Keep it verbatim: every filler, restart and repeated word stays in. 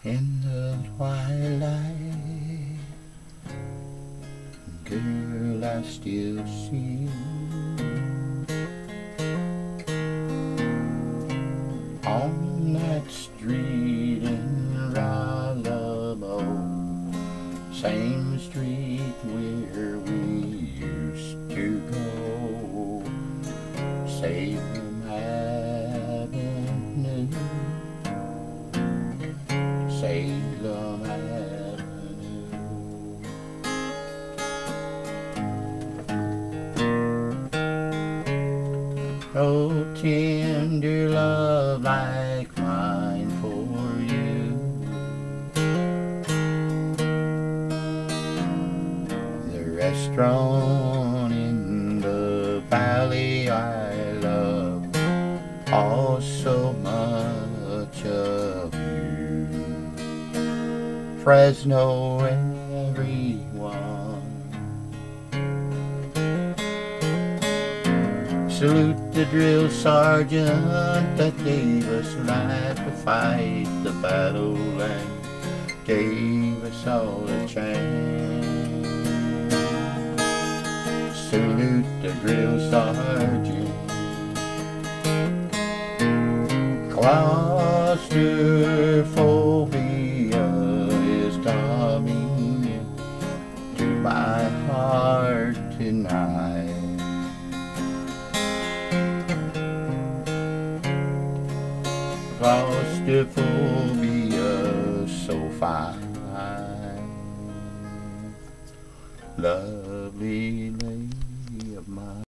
In the twilight, girl, I still see you on that street in Rollo, same street where we used to go, Salem Avenue, Salem Avenue. Oh, tender love like mine for you, the restaurant in the valley I love, oh so much of you, Fresno everyone. Salute the drill sergeant that gave us life to fight the battle and gave us all a chance. Salute the drill sergeant. Claustrophobia is coming to my heart tonight. Claustrophobia so fine, lovely lady.